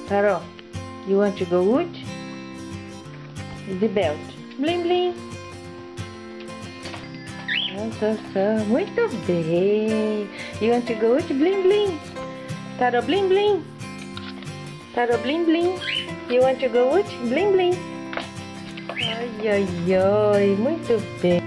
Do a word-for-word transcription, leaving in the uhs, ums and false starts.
Carol, you want to go wood? The belt. Blim, blim. Muito bem. You want to go wood? Blim, blim. Carol, blim, blim. Carol, blim, blim. You want to go wood? Blim, blim. Ai, ai, ai. Muito bem.